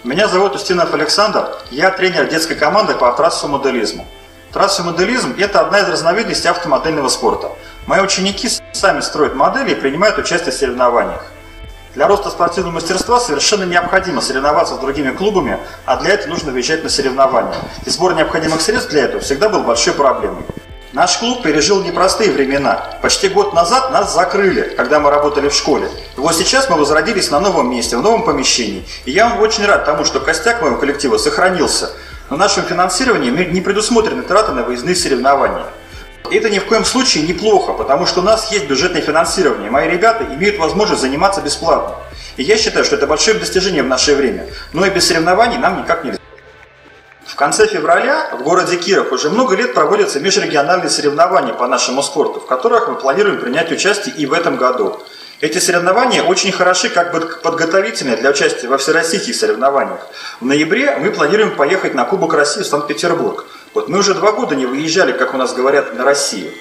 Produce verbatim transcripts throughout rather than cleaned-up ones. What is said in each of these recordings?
Меня зовут Устинов Александр, я тренер детской команды по трассовому моделизму. Трассовый моделизм – это одна из разновидностей автомодельного спорта. Мои ученики сами строят модели и принимают участие в соревнованиях. Для роста спортивного мастерства совершенно необходимо соревноваться с другими клубами, а для этого нужно выезжать на соревнования. И сбор необходимых средств для этого всегда был большой проблемой. Наш клуб пережил непростые времена. Почти год назад нас закрыли, когда мы работали в школе. И вот сейчас мы возродились на новом месте, в новом помещении. И я вам очень рад тому, что костяк моего коллектива сохранился. Но в нашем финансировании не предусмотрены траты на выездные соревнования. И это ни в коем случае неплохо, потому что у нас есть бюджетное финансирование. Мои ребята имеют возможность заниматься бесплатно. И я считаю, что это большое достижение в наше время. Но и без соревнований нам никак нельзя. В конце февраля в городе Киров уже много лет проводятся межрегиональные соревнования по нашему спорту, в которых мы планируем принять участие и в этом году. Эти соревнования очень хороши как бы подготовительные для участия во всероссийских соревнованиях. В ноябре мы планируем поехать на Кубок России в Санкт-Петербург. Вот мы уже два года не выезжали, как у нас говорят, на Россию.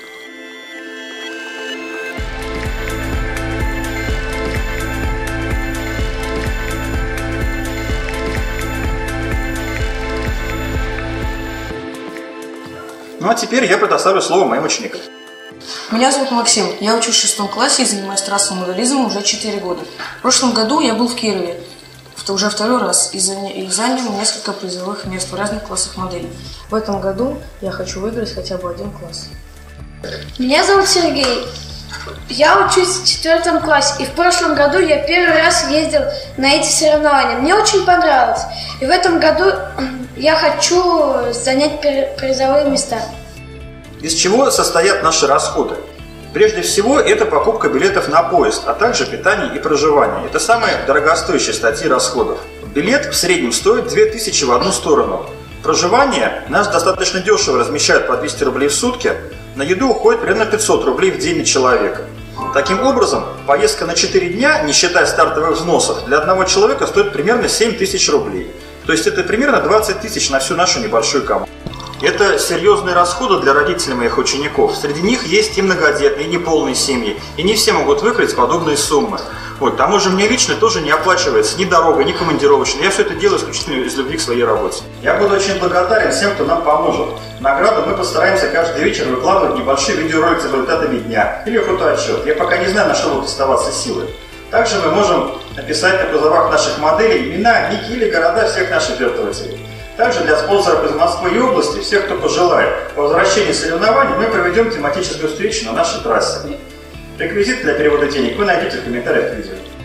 Ну а теперь я предоставлю слово моим ученикам. Меня зовут Максим, я учусь в шестом классе и занимаюсь трассовым моделизмом уже четыре года. В прошлом году я был в Кирове, уже второй раз, и занял несколько призовых мест в разных классах моделей. В этом году я хочу выиграть хотя бы один класс. Меня зовут Сергей, я учусь в четвертом классе, и в прошлом году я первый раз ездил на эти соревнования. Мне очень понравилось, и в этом году я хочу занять призовые места. Из чего состоят наши расходы? Прежде всего, это покупка билетов на поезд, а также питание и проживание. Это самые дорогостоящие статьи расходов. Билет в среднем стоит две тысячи в одну сторону. Проживание нас достаточно дешево размещают по двести рублей в сутки. На еду уходит примерно пятьсот рублей в день на человека. Таким образом, поездка на четыре дня, не считая стартовых взносов, для одного человека стоит примерно семь тысяч рублей. То есть это примерно двадцать тысяч на всю нашу небольшую команду. Это серьезные расходы для родителей моих учеников. Среди них есть и многодетные, и неполные семьи. И не все могут выкрыть подобные суммы. Вот, к тому же мне лично тоже не оплачивается ни дорога, ни командировочная. Я все это делаю исключительно из любви к своей работе. Я буду очень благодарен всем, кто нам поможет. Награду мы постараемся каждый вечер выкладывать небольшие видеоролики с результатами дня или фотоотчет. Я пока не знаю, на что будут оставаться силы. Также мы можем написать на кузовах наших моделей имена, ники или города всех наших жертвователей. Также для спонсоров из Москвы и области, всех, кто пожелает, по возвращении соревнований мы проведем тематическую встречу на нашей трассе. Реквизиты для перевода денег вы найдете в комментариях к видео.